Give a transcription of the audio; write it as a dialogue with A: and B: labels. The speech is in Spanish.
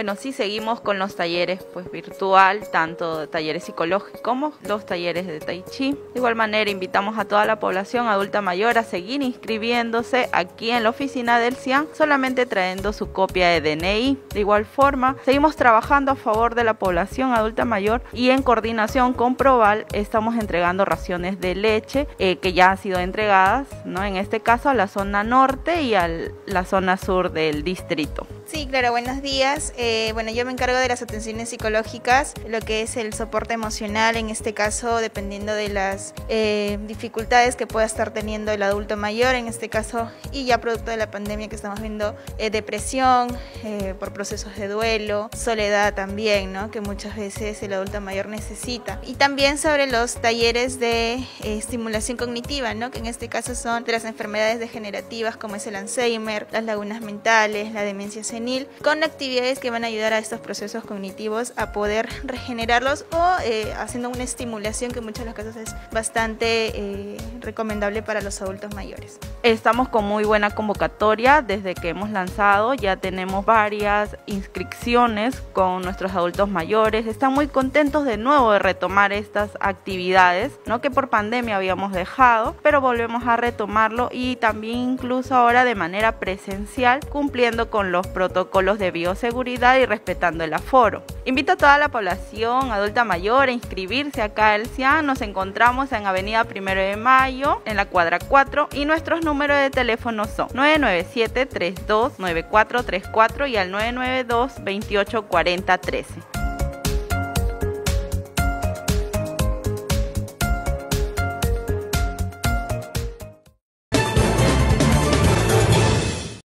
A: Bueno, sí, seguimos con los talleres pues virtual, tanto talleres psicológicos como los talleres de Tai Chi. De igual manera, invitamos a toda la población adulta mayor a seguir inscribiéndose aquí en la oficina del CIAN, solamente trayendo su copia de DNI. De igual forma, seguimos trabajando a favor de la población adulta mayor y en coordinación con Proval estamos entregando raciones de leche que ya han sido entregadas, ¿no? En este caso a la zona norte y a la zona sur del distrito.
B: Sí, claro, buenos días. Bueno, yo me encargo de las atenciones psicológicas, lo que es el soporte emocional, en este caso, dependiendo de las dificultades que pueda estar teniendo el adulto mayor, en este caso, y ya producto de la pandemia que estamos viendo, depresión, por procesos de duelo, soledad también, ¿no? Que muchas veces el adulto mayor necesita. Y también sobre los talleres de estimulación cognitiva, ¿no? Que en este caso son de las enfermedades degenerativas como es el Alzheimer, las lagunas mentales, la demencia senil, con actividades que van a ayudar a estos procesos cognitivos a poder regenerarlos o haciendo una estimulación que en muchos de los casos es bastante recomendable para los adultos mayores.
A: Estamos con muy buena convocatoria desde que hemos lanzado, ya tenemos varias inscripciones con nuestros adultos mayores, están muy contentos de nuevo de retomar estas actividades, ¿no? Que por pandemia habíamos dejado, pero volvemos a retomarlo y también incluso ahora de manera presencial, cumpliendo con los protocolos de bioseguridad y respetando el aforo. Invito a toda la población adulta mayor a inscribirse acá al CIAN. Nos encontramos en Avenida 1 de Mayo, en la cuadra 4, y nuestros números de teléfono son 997-329434 y al 992-284013.